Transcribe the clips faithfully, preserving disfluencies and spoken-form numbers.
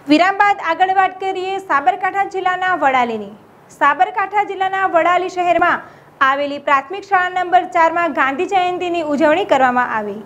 વિરામ બાદ આગળ વાત કરીએ સાબરકાંઠા જિલ્લાના વડાલીની। સાબરકાંઠા જિલ્લાના વડાલી શહેરમાં આવેલી પ્રાથમિક શાળા નંબર ચાર માં ગાંધી જયંતિની ઉજવણી કરવામાં આવી।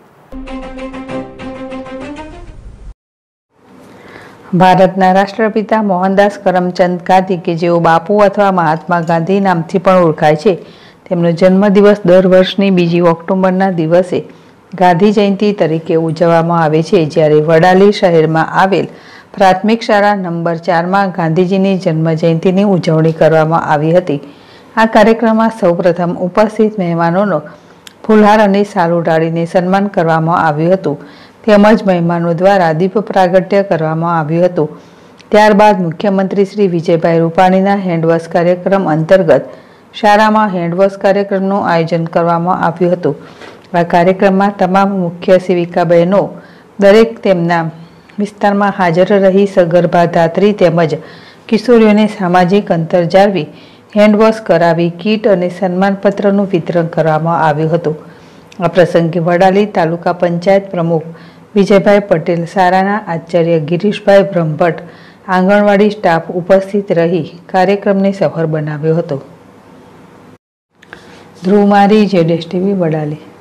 ભારતના રાષ્ટ્રપિતા મોહનદાસ કરમચંદ ગાંધી કે જેઓ બાપુ અથવા મહાત્મા ગાંધી નામથી પણ ઓળખાય છે, તેમનો જન્મદિવસ દર વર્ષની બીજી ઓક્ટોબરના દિવસે ગાંધી જયંતિ તરીકે ઉજવવામાં આવે છે। જ્યારે વડાલી શહેરમાં આવેલ પ્રાથમિક શાળા નંબર ચારમાં ગાંધીજીની જન્મ જયંતિની ઉજવણી કરવામાં આવી હતી। આ કાર્યક્રમમાં સૌપ્રથમ ઉપસ્થિત મહેમાનોનો ફૂલહાર અને શાલ ઓઢાડીને સન્માન કરવામાં આવ્યું હતું, તેમજ મહેમાનો દ્વારા દીપ પ્રાગટ્ય કરવામાં આવ્યું હતું। ત્યારબાદ મુખ્યમંત્રી શ્રી વિજયભાઈ રૂપાણીના હેન્ડવોશ કાર્યક્રમ અંતર્ગત શાળામાં હેન્ડવોશ કાર્યક્રમનું આયોજન કરવામાં આવ્યું હતું। આ કાર્યક્રમમાં તમામ મુખ્ય સેવિકા બહેનો દરેક તેમના વિસ્તારમાં હાજર રહી સગર્ભા ધાત્રી તેમજ કિશોરીઓને સામાજિક અંતર જાળવી હેન્ડવોશ કરાવી કીટ અને સન્માનપત્રનું વિતરણ કરવામાં આવ્યું હતું। આ પ્રસંગે વડાલી તાલુકા પંચાયત પ્રમુખ વિજયભાઈ પટેલ, શાળાના આચાર્ય ગિરીશભાઈ બ્રહ્મભટ્ટ, આંગણવાડી સ્ટાફ ઉપસ્થિત રહી કાર્યક્રમને સફળ બનાવ્યો હતો। ધ્રુવ મારી, જેડેશ ટીવી, વડાલી।